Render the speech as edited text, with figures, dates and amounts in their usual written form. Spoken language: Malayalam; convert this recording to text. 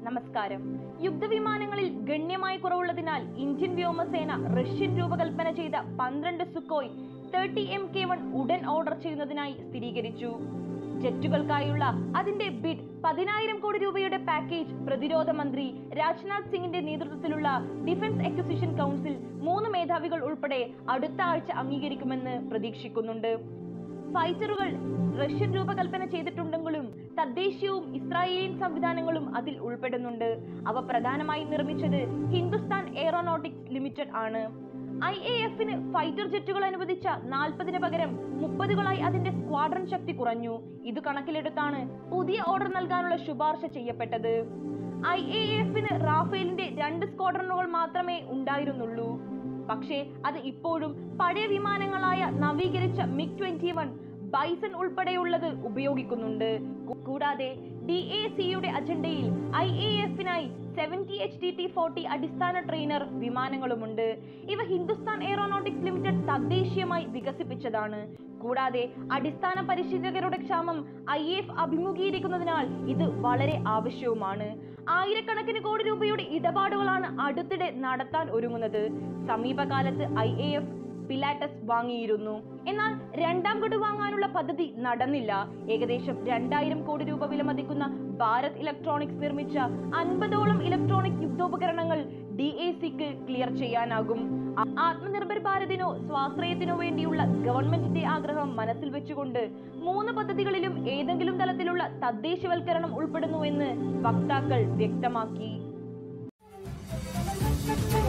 നമസ്കാരം. യുദ്ധവിമാനങ്ങളിൽ ഗണ്യമായ കുറവുള്ളതിനാൽ ഇന്ത്യൻ വ്യോമസേന റഷ്യൻ രൂപകൽപ്പന ചെയ്ത 12 സുക്കോയ് 30 Mk1 ഉടൻ ഓർഡർ ചെയ്യുന്നതിനായി സ്ഥിരീകരിച്ചു. ജെറ്റുകൾക്കായുള്ള അതിന്റെ ബിഡ് 10,000 കോടി രൂപയുടെ പാക്കേജ് പ്രതിരോധ മന്ത്രി രാജ്നാഥ് സിംഗിന്റെ നേതൃത്വത്തിലുള്ള ഡിഫൻസ് അക്വിസിഷൻ കൗൺസിൽ 3 മേധാവികൾ ഉൾപ്പെടെ അടുത്ത ആഴ്ച അംഗീകരിക്കുമെന്ന് പ്രതീക്ഷിക്കുന്നുണ്ട്. ഫൈറ്ററുകൾ റഷ്യൻ രൂപകൽപ്പന ചെയ്തിട്ടുണ്ടെങ്കിലും തദ്ദേശീയവും ഇസ്രായേലിയൻ സംവിധാനങ്ങളും അതിൽ ഉൾപ്പെടുന്നുണ്ട്. അവ പ്രധാനമായി നിർമ്മിച്ചത് ഹിന്ദുസ്ഥാൻ എയറോനോട്ടിക്സ് ലിമിറ്റഡ് ആണ്. IAFന് ഫൈറ്റർ ജെറ്റുകൾ അനുവദിച്ച 40-ന് പകരം 30-കളായി അതിന്റെ സ്ക്വാഡ്രൺ ശക്തി കുറഞ്ഞു. ഇത് കണക്കിലെടുത്താണ് പുതിയ ഓർഡർ നൽകാനുള്ള ശുപാർശ ചെയ്യപ്പെട്ടത്. IAFന് റാഫേലിന്റെ 2 സ്ക്വാഡ്രണുകൾ മാത്രമേ ഉണ്ടായിരുന്നുള്ളൂ. പക്ഷേ അത് ഇപ്പോഴും പഴയ വിമാനങ്ങളായ നവീകരിച്ച MiG-21, ബൈസൺ ഉൾപ്പെടെയുള്ളത് ഉപയോഗിക്കുന്നുണ്ട്. കൂടാതെ DACയുടെ അജണ്ടയിൽ IAFനായി 70 HTT-40 അടിസ്ഥാന ട്രെയിനർ വിമാനങ്ങളുമുണ്ട്. ഇവ ഹിന്ദുസ്ഥാൻ എയറോനോട്ടിക്സ് ലിമിറ്റഡ് തദ്ദേശീയമായി വികസിപ്പിച്ചതാണ്. കൂടാതെ അടിസ്ഥാന പരിശീലകരുടെ ക്ഷാമം IAF അഭിമുഖീകരിക്കുന്നതിനാൽ ഇത് വളരെ ആവശ്യവുമാണ്. ആയിരക്കണക്കിന് കോടി രൂപയുടെ ഇടപാടുകളാണ് അടുത്തിടെ നടത്താൻ ഒരുങ്ങുന്നത്. സമീപകാലത്ത് IAF പിലാറ്റസ് വാങ്ങിയിരുന്നു. എന്നാൽ രണ്ടാം ഗഡു വാങ്ങാനുള്ള പദ്ധതി നടന്നില്ല. ഏകദേശം 2000 കോടി രൂപ വിലമതിക്കുന്ന ഭാരത് ഇലക്ട്രോണിക്സ് നിർമ്മിച്ച 50ഓളം ഇലക്ട്രോണിക് യുദ്ധോപകരണങ്ങൾ DACക്ക് ക്ലിയർ ചെയ്യാനാകും. ആത്മനിർഭർ ഭാരതിനോ സ്വാശ്രയത്തിനോ വേണ്ടിയുള്ള ഗവൺമെന്റിന്റെ ആഗ്രഹം മനസ്സിൽ വെച്ചുകൊണ്ട് 3 പദ്ധതികളിലും ഏതെങ്കിലും തലത്തിലുള്ള തദ്ദേശവൽക്കരണം ഉൾപ്പെടുന്നുവെന്ന് വക്താക്കൾ വ്യക്തമാക്കി.